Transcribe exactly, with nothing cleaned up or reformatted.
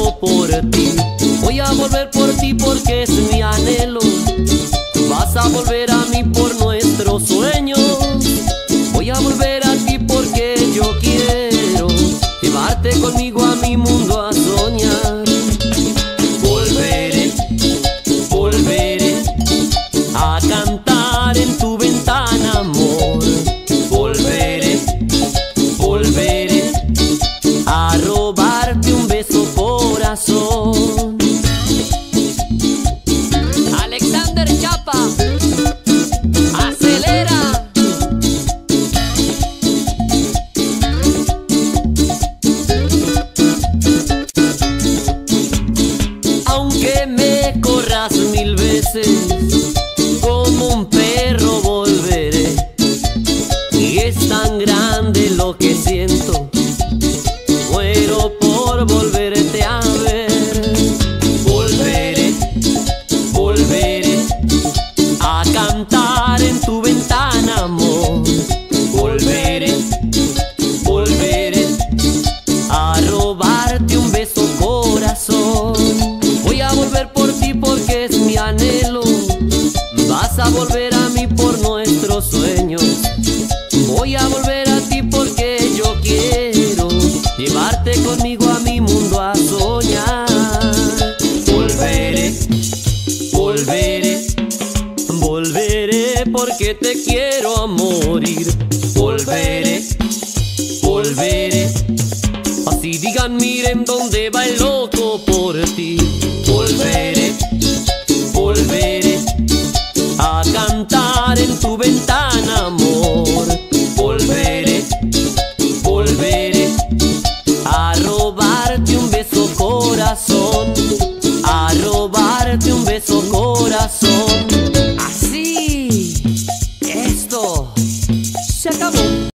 loco por ti. Voy a volver por ti porque es mi anhelo. Vas a volver a mí por nuestros sueños. Voy a volver a ti porque yo quiero llevarte conmigo a mi mundo a soñar. Volveré, volveré a cantar en tu ventana, amor. Volveré, volveré a robarte un beso, corazón. Alexander Chapa, acelera. Aunque me corras mil veces, como un perro volveré. Y es tan grande lo que siento, muero por volverte a ver. Volveré, volveré a cantar en tu ventana, amor. Volveré, volveré a robarte un beso, corazón. Voy a volver por ti porque es mi anhelo. Vas a volver a mí por nuestros sueños. Voy a volver a ti porque yo quiero llevarte conmigo a mi mundo a soñar. Volveré, volveré, volveré porque te quiero a morir. Volveré, volveré, así digan, miren dónde va el loco por ti. Volveré, volveré a cantar en tu ventana.